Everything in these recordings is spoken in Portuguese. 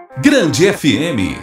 Grande FM.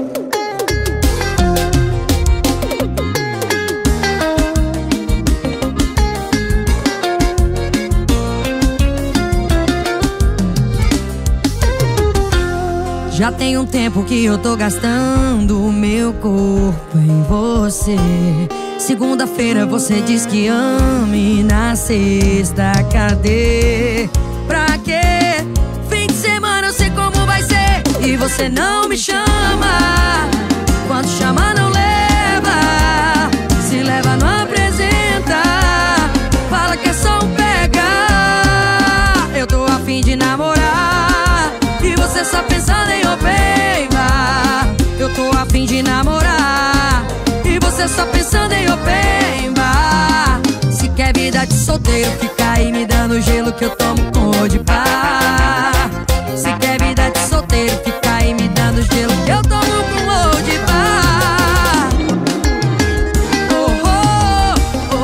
Já tem um tempo que eu tô gastando o meu corpo em você. Segunda-feira você diz que ama e na sexta cadê? Pra quê? Fim de semana eu sei como vai ser e você não me chama. Quando chama não leva, se leva não apresenta. Fala que é só um pegar. Eu tô a fim de namorar e você só pensando em opemba. Eu tô a fim de namorar e você só pensando em opemba. Se quer vida de solteiro, fica aí me dando gelo que eu tomo com de pá. Se quer vida de solteiro, fica aí me dando gelo que eu tomo com de pá. Oh, oh,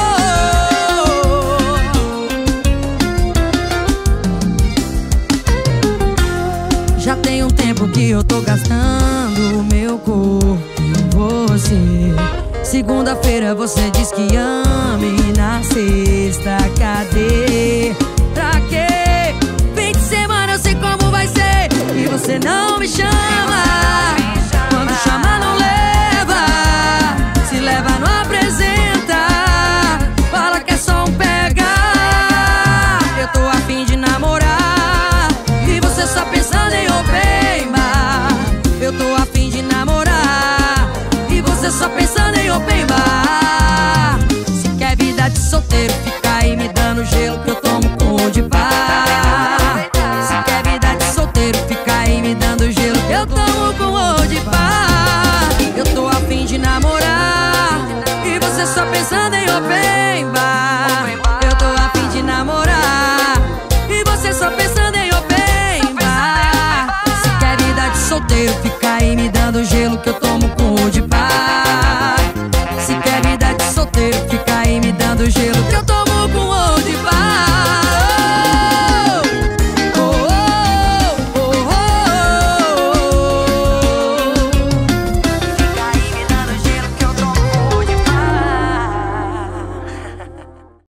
oh, oh. Já tem um tempo que eu tô gastando o meu corpo em você. Segunda-feira você diz que ama e na sexta cadê? Pra quê? Fim de semana eu sei como vai ser e você não me chama. Quando chama não leva, se leva não apresenta. Fala que é só um pegar. Eu tô a fim de namorar e você só pensando em opemba. Eu tô a fim de namorar e você só pensando em opemba. Se quer vida de solteiro, fica aí me dando gelo que eu tomo com de pá. Se quer vida de solteiro, fica aí me dando gelo que eu tomo com de pá. Eu tô a fim de namorar e você só pensando em opemba. Eu tô a fim de namorar e você só pensando em opemba. Se quer vida de solteiro, fica aí me dando gelo que eu tomo com de pá.